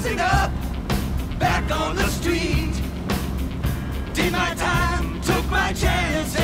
rising up, back on the street. Did my time, took my chance.